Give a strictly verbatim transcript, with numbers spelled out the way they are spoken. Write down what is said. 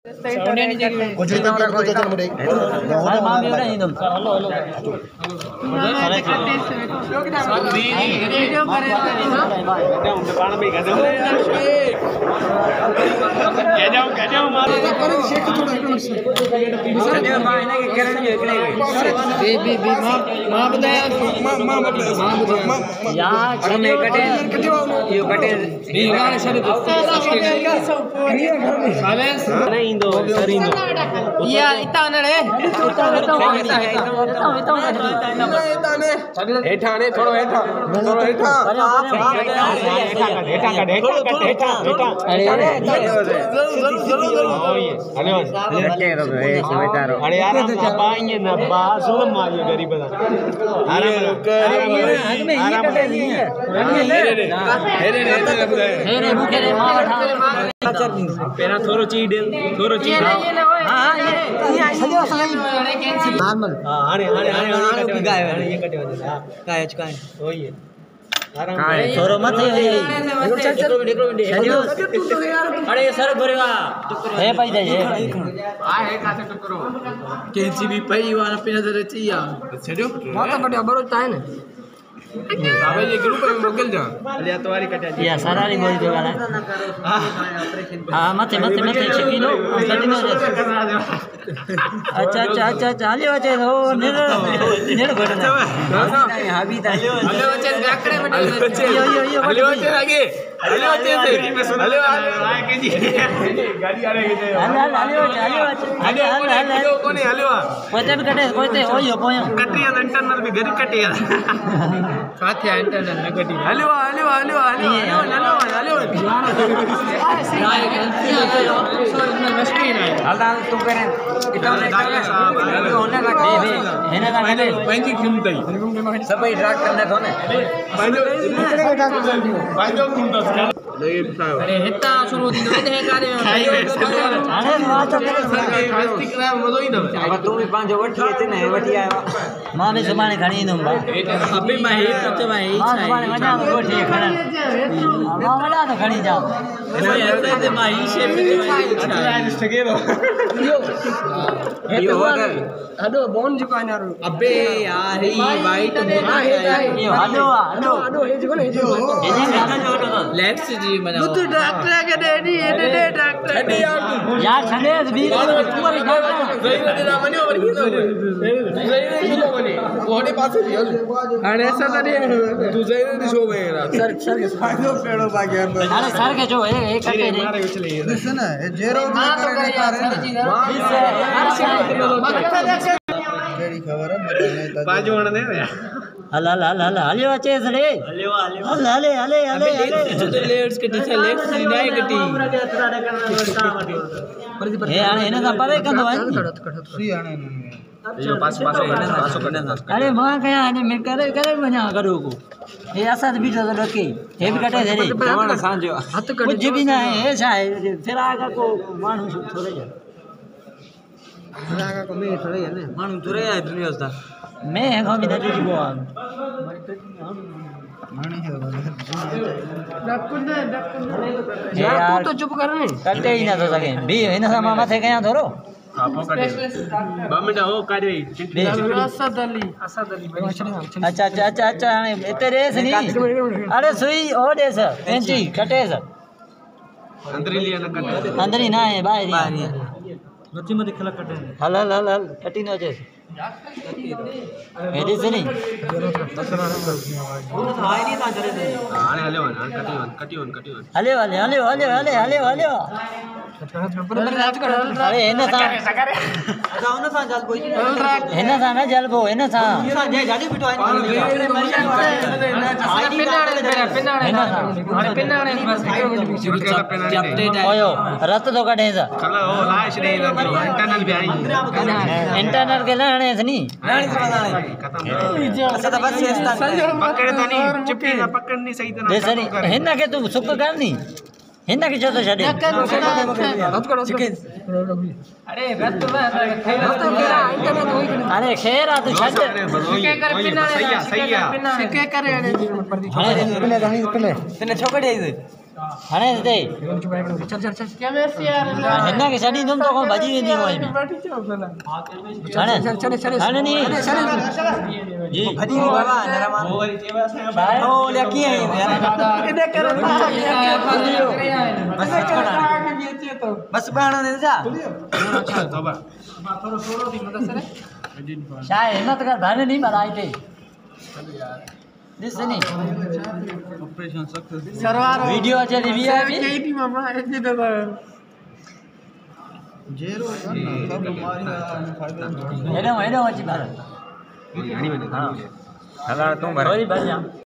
कुछ भी तमरा को चल मुड़े हां मां भी नहीं तुम हेलो हेलो वीडियो करे पाण भी गजो कह जाओ कह जाओ मार पर शेक थोड़ा सर मां ने के करण जो एकले बे बे बे मां मां बताया मां मां बताया मां यार छने कटे यो कटे दीवार सर सालेंस नहीं दो सर इंदो या इता नड़े इता इता इता इता ने हेठा ने थोड़ो हेठा थोड़ो हेठा हेठा का हेठा हेठा हेठा अरे जरूर जरूर जरूर हेलो रखे रो ए समाचार अरे यार बाबा ये ना बा जुल्म मारियो गरीब दा आराम आराम में ये कटे नहीं है हेरे रे हेरे रे हेरे मुखे रे मां पेरा थोरो चीड थोरो चीड हां हां ये सजो सही नॉर्मल हां हाने हाने हाने हाने गाय ये कटे वने हां काय काय होई है आराम थोरो मत है चल चल देखो सजो अरे सर गोरेवा हे पाई जाए आ हे कासे टकरो केसी भी पई वाला पिना दे चिया सजो माता कटे बरो चाहे ने बाबा ये ग्रुप में मोकल जा ले तवारी कटा या सारारी बोल दो वाला हां मत मत मत छिकी लो कटिनो अच्छा अच्छा अच्छा चाले वचे हो नेड़ नेड़ घटना हां भी ताले वचे गाकड़े में यो यो यो हले वचे आगे हले वचे से हले आए के जी गाड़ी आ रही है हले हले वचे हले वचे हले हले कोने हले वा कोते भी कटे कोते ओ यो पोयो कटी इंटरनल भी गरी कटी साथे इंटरनल में कटी हले वा हले वा हले वा हले वा हले वा राय गलती है तो सो इसमें मस्ती नहीं हल्दा तू करे इतना डाले साहब होने का दे दे हेने का हेने पैंती घूमतई सबई ट्रैक करने थोने पांजो पांजो घूमता अरे हिता शुरू दिन में है कारे में अरे बात करे मस्ती करा मजो ही न अब तू भी पांजो वठी अचे ने वठी आया मां ने समाने घणी न बा अबे मां हे तो भाई मां समाने वजा वठी खड़ा मां वडा तो घणी जाओ ऐसे से मां ही शेप में ठगेरो यो यो हडो बोन जुकाना अबे यार ही वाइट बोना है यो हडो हडो हडो हे जुको ने हे जुको हे गाना जो लेफ्ट से जी मजा तू डॉक्टर के दे दी ये दे डॉक्टर दे यार यार छने भी ऊपर सही दे ना मने और की सही दे शो मने ओडे पासे दियो अरे ऐसा तरी तू सही दे शो में सर सर फायदो पेड़ो बागे अरे सर के जो है एक कटे नहीं मारे उछले सुन जेरो ना करे केड़ी खबर है मने बाजू वण दे हल हल हल हल हलियो अचे सड़े हलियो हलियो हल हले हले हले हले तो लेट्स के दिसे लेट्स नी नाई कटी ए आने इने सा पवे कंदो है सी आने यो पास पास इने पासो कने ना अरे मां कया ने मैं करे करे मना करो को ए आसा बीठो तो रखे हे भी कटे दे जवाना सांजो हाथ कटे कुछ भी ना है ऐसा है फिर आगा को मानू थोड़े जा आगा को मैं थोड़े है ने मानू थोड़े है दुनिया सा मैं है भी नहीं जीवो मानी है डकुन डकुन यार तू तो चुप कर नहीं कटे ही ना तो सके भी है ना मामा थे कया धरो आपो कटे बमडा हो करे असद अली असद अली अच्छा अच्छा अच्छा अच्छा एते रेस नहीं अरे सुई ओ देस पेंची कटे स अंदरी लिया ना कटे अंदरी ना है बाहर ही नथी मत खला कटे हल हल हल हल कटी नो जे एदी से नहीं हाय नहीं था करे आने हले वन कटी वन कटी वन कटी वन हले वाले हले हले हले हले हले अरे एना था अच्छा ओना था जल कोई एना था ना जल वो एना था जे जाडी बिटो आई पिनाणे अरे पिनाणे बस ओयो रत तो कटे सा चलो ओ लाश दे इंटरनल भी आई इंटरनल के लाने नहीं खत्म अच्छा तो बस पकड़ तो नहीं चिपकी ना पकड़ नहीं सही तरह जैसे नहीं हेना के तू सुक कर नहीं हेना के जो तो छड़े रत करो चिकन अरे रत अरे खेरा तू छड़ के कर पिनाणे सही है सही है के करे अरे पहले पहले पहले छोकड़ी आई हाणे दे चल चल चल क्या मेसी यार हिन खे छॾी तुम तो कोन भॼी वेंदी मोई में हाणे चल चल चल हाणे नी जी भॼी वई बाबा नरमा ओ ले कीअं आई यार इने करे बस तो बस बाणो ने जा तोबा थोड़ो थोड़ो थी मदद से शाय हिम्मत कर धाने नहीं बनाई थे दिस नहीं ऑपरेशन सक्सेस सरवार वीडियो अचे थी वीआईपी कई थी मामा ऐसे तो जेरो सब मारिया हेडो हेडो अची बार हां हला तू भर भर जा